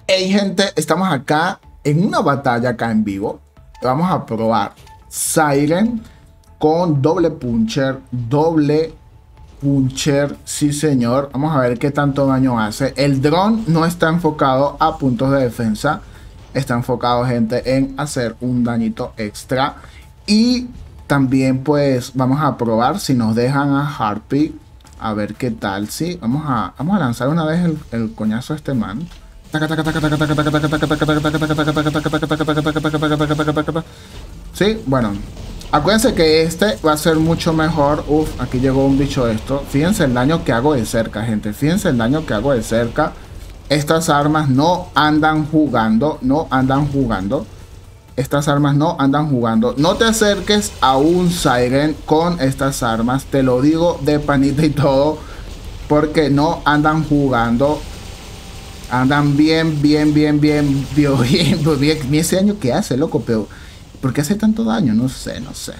Hey gente, estamos acá en una batalla acá en vivo. Vamos a probar Siren con doble puncher, sí señor. Vamos a ver qué tanto daño hace. El dron no está enfocado a puntos de defensa, está enfocado, gente, en hacer un dañito extra. Y también pues vamos a probar si nos dejan a Harpy, a ver qué tal. Sí, vamos a lanzar una vez el coñazo a este man. Sí, bueno, acuérdense que este va a ser mucho mejor. Uf, aquí llegó un bicho esto. Fíjense el daño que hago de cerca, gente. Fíjense el daño que hago de cerca. Estas armas no andan jugando. Estas armas no andan jugando. No te acerques a un Siren con estas armas. Te lo digo de panita y todo. Porque no andan jugando. Andan bien. Ese daño que hace, loco, pero ¿por qué hace tanto daño? No sé.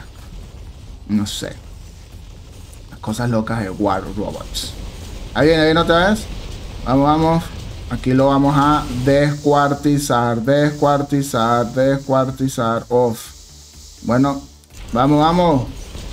Las cosas locas de War Robots. Ahí viene otra vez. Vamos. Aquí lo vamos a descuartizar. Off. Bueno, vamos.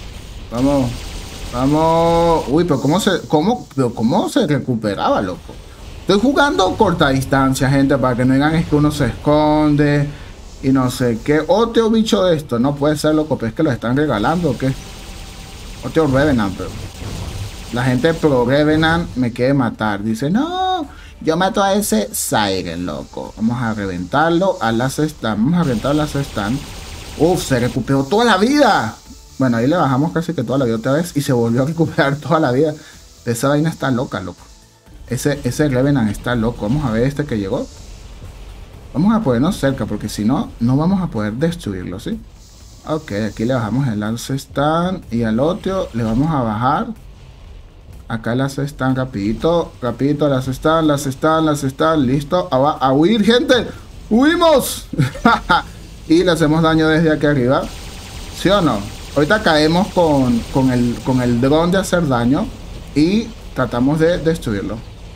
Uy, pero ¿cómo se recuperaba, loco? Estoy jugando corta distancia, gente, para que no digan es que uno se esconde y no sé qué. Otro bicho de esto, no puede ser, loco, pero es que lo están regalando, ¿o qué? Otro Revenant, pero la gente pro Revenant me quiere matar. Dice, no, yo mato a ese Siren, loco. Vamos a reventarlo a las stand. Uf, se recuperó toda la vida. Bueno, ahí le bajamos casi que toda la vida otra vez y se volvió a recuperar toda la vida. Esa vaina está loca, loco. Ese Revenant está loco. Vamos a ver este que llegó. Vamos a ponernos cerca porque si no, no vamos a poder destruirlo, ¿sí? Ok, aquí le bajamos el lance stand y al otro le vamos a bajar. Acá las stand rapidito, las stand, listo. A huir, gente. ¡Huimos! Y le hacemos daño desde aquí arriba. ¿Sí o no? Ahorita caemos con el dron de hacer daño y tratamos de destruirlo.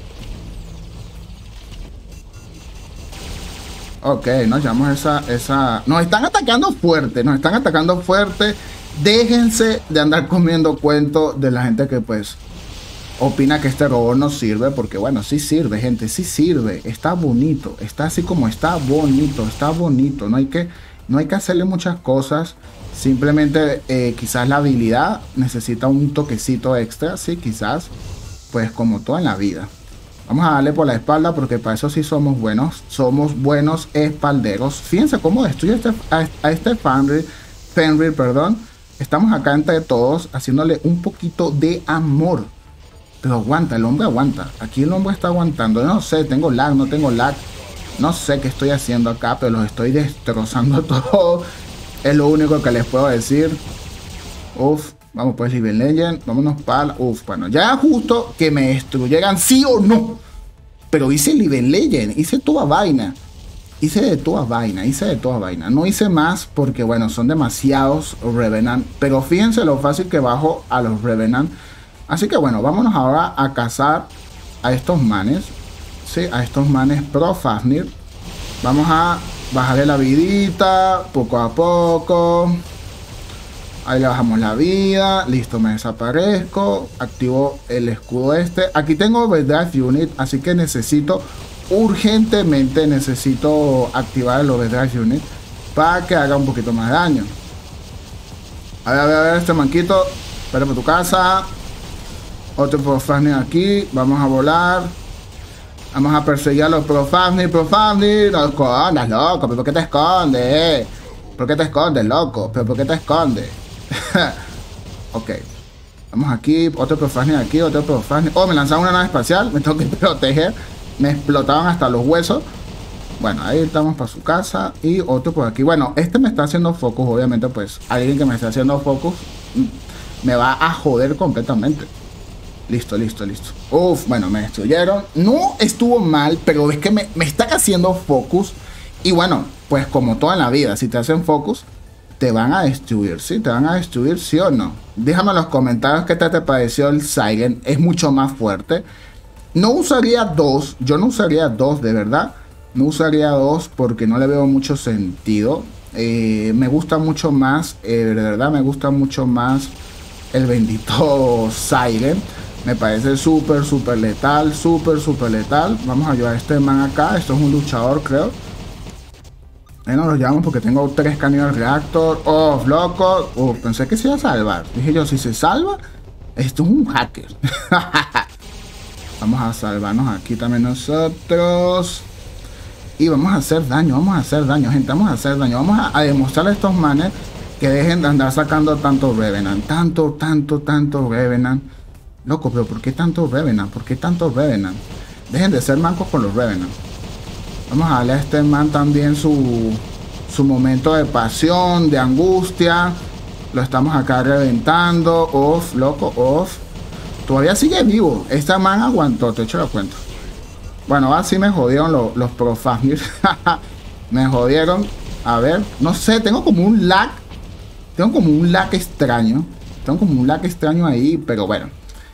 Ok, nos llevamos esa... Nos están atacando fuerte. Déjense de andar comiendo cuentos de la gente que pues opina que este robot no sirve. Porque bueno, sí sirve, gente, sí sirve. Está bonito, está así como está bonito. No hay que hacerle muchas cosas. Simplemente quizás la habilidad necesita un toquecito extra. Sí, quizás, pues como todo en la vida. Vamos a darle por la espalda porque para eso sí somos buenos. Somos buenos espalderos. Fíjense cómo destruye a este Fenrir, perdón. Estamos acá entre todos haciéndole un poquito de amor. Pero aguanta, el hombre aguanta. Aquí el hombre está aguantando. Yo no sé, tengo lag, no tengo lag. No sé qué estoy haciendo acá, pero los estoy destrozando todo. Es lo único que les puedo decir. Uf. Vamos pues, League of Legends. Vámonos para... Uf, bueno. Ya justo que me destruyeran, sí o no. Pero hice League of Legends. Hice toda vaina. Hice de toda vaina. No hice más porque, bueno, son demasiados Revenant. Pero fíjense lo fácil que bajo a los Revenant. Así que, bueno, vámonos ahora a cazar a estos manes. Sí, a estos manes pro Fafnir. Vamos a bajarle la vidita poco a poco. Ahí le bajamos la vida. Listo, me desaparezco. Activo el escudo este. Aquí tengo Overdrive Unit. Así que urgentemente necesito activar el Overdrive Unit para que haga un poquito más de daño. A ver, este manquito. Espera por tu casa. Otro Profafnir aquí. Vamos a volar. Vamos a perseguir a los Profafnir. No escondas, loco. ¿Pero por qué te escondes? ¿Por qué te escondes, loco? ¿Pero por qué te escondes? Ok. Vamos aquí. Otro Profafnir aquí. Oh, me lanzaron una nave espacial. Me tengo que proteger. Me explotaban hasta los huesos. Bueno, ahí estamos para su casa. Y otro por aquí. Bueno, este me está haciendo focus. Obviamente, pues alguien que me está haciendo focus me va a joder completamente. Listo. Uf, bueno, me destruyeron. No estuvo mal, pero es que me están haciendo focus. Y bueno, pues como toda en la vida, si te hacen focus, te van a destruir, ¿sí? ¿Te van a destruir, sí o no? Déjame en los comentarios qué te pareció el Siren. Es mucho más fuerte. No usaría dos, yo no usaría dos, de verdad. No usaría dos porque no le veo mucho sentido. Me gusta mucho más, de verdad me gusta mucho más el bendito Siren. Me parece súper, súper letal, súper, súper letal. Vamos a ayudar a este man acá. Esto es un luchador, creo. Ahí no lo llevamos porque tengo 3 cañones reactor. Oh, loco. Pensé que se iba a salvar. Dije yo, si se salva, esto es un hacker. Vamos a salvarnos aquí también nosotros. Y vamos a hacer daño, gente. Vamos a hacer daño. Vamos a demostrarle a estos manes que dejen de andar sacando tanto Revenant. Tanto Revenant. Loco, pero ¿por qué tanto Revenant? ¿Por qué tanto Revenant? Dejen de ser mancos con los Revenant. Vamos a darle a este man también su momento de pasión, de angustia. Lo estamos acá reventando. Off, loco, off. Todavía sigue vivo. Este man aguantó, te echo la cuenta. Bueno, así me jodieron los Pro Fafnir. Me jodieron. A ver, no sé, tengo como un lag. Tengo como un lag extraño. Tengo como un lag extraño ahí, pero bueno.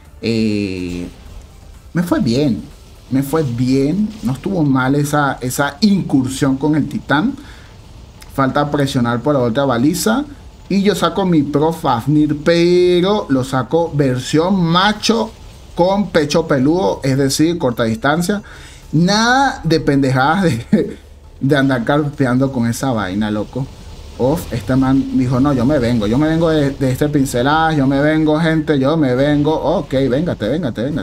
Me fue bien. Me fue bien. No estuvo mal esa incursión con el titán. Falta presionar por la otra baliza. Y yo saco mi Pro Fafnir, pero lo saco versión macho con pecho peludo, es decir, corta distancia. Nada de pendejadas de andar carpeando con esa vaina, loco. Off, este man dijo, no, yo me vengo de este pincelaje, yo me vengo, gente, yo me vengo. Ok, véngate.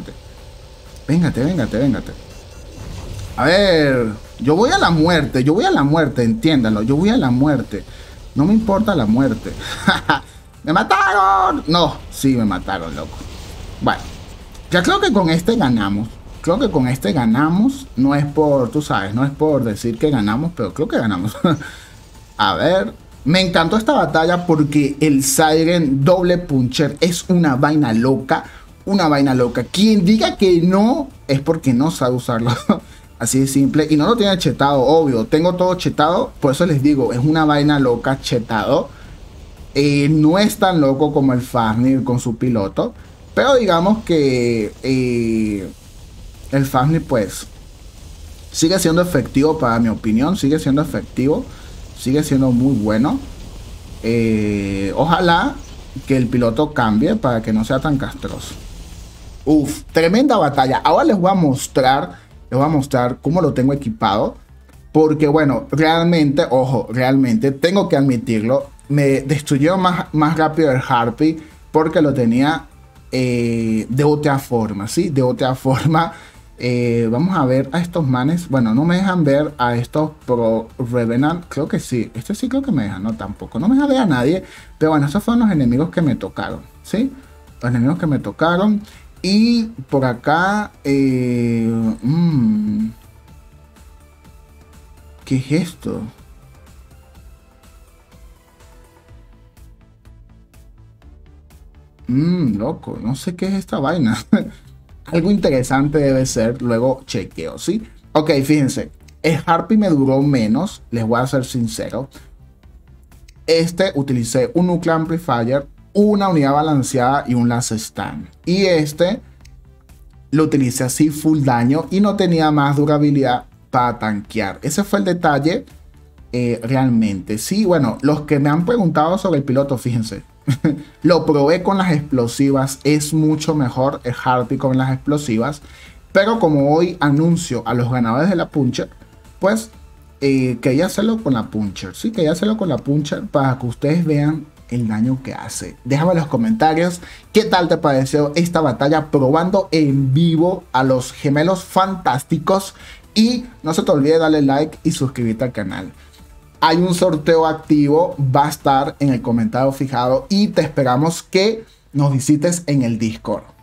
A ver, yo voy a la muerte, entiéndanlo, yo voy a la muerte. No me importa la muerte. ¡Me mataron! No, sí, me mataron, loco. Bueno, ya creo que con este ganamos. No es por, tú sabes, no es por decir que ganamos, pero creo que ganamos. A ver, me encantó esta batalla porque el Siren doble puncher es una vaina loca. Quien diga que no es porque no sabe usarlo. Así de simple. Y no lo tiene chetado, obvio. Tengo todo chetado. Por eso les digo, es una vaina loca chetado. No es tan loco como el Fafnir con su piloto. Pero digamos que el Fafnir pues sigue siendo efectivo para mi opinión. Sigue siendo efectivo. Sigue siendo muy bueno. Ojalá que el piloto cambie para que no sea tan castroso. Uf, tremenda batalla. Ahora les voy a mostrar cómo lo tengo equipado. Porque bueno, realmente, ojo, realmente tengo que admitirlo. Me destruyó más rápido el Harpy porque lo tenía de otra forma, ¿sí? De otra forma. Vamos a ver a estos manes. Bueno, no me dejan ver a estos Pro Revenant. Creo que sí. Este sí creo que me dejan. No, tampoco. No me deja ver a nadie. Pero bueno, esos fueron los enemigos que me tocaron, ¿sí? Los enemigos que me tocaron. Y por acá... ¿qué es esto? Loco, no sé qué es esta vaina. Algo interesante debe ser, luego chequeo, ¿sí? Ok, fíjense, el Harpy me duró menos, les voy a ser sincero. Utilicé un Nuclear Amplifier, una unidad balanceada y un Last Stand. Y lo utilicé así full daño y no tenía más durabilidad para tanquear. Ese fue el detalle realmente. Sí, bueno, los que me han preguntado sobre el piloto, fíjense. Lo probé con las explosivas, es mucho mejor el Harpy con las explosivas, pero como hoy anuncio a los ganadores de la Puncher, pues quería hacerlo con la Puncher, sí, quería hacerlo con la Puncher para que ustedes vean el daño que hace. Déjame en los comentarios qué tal te pareció esta batalla probando en vivo a los gemelos fantásticos y no se te olvide darle like y suscribirte al canal. Hay un sorteo activo, va a estar en el comentario fijado y te esperamos que nos visites en el Discord.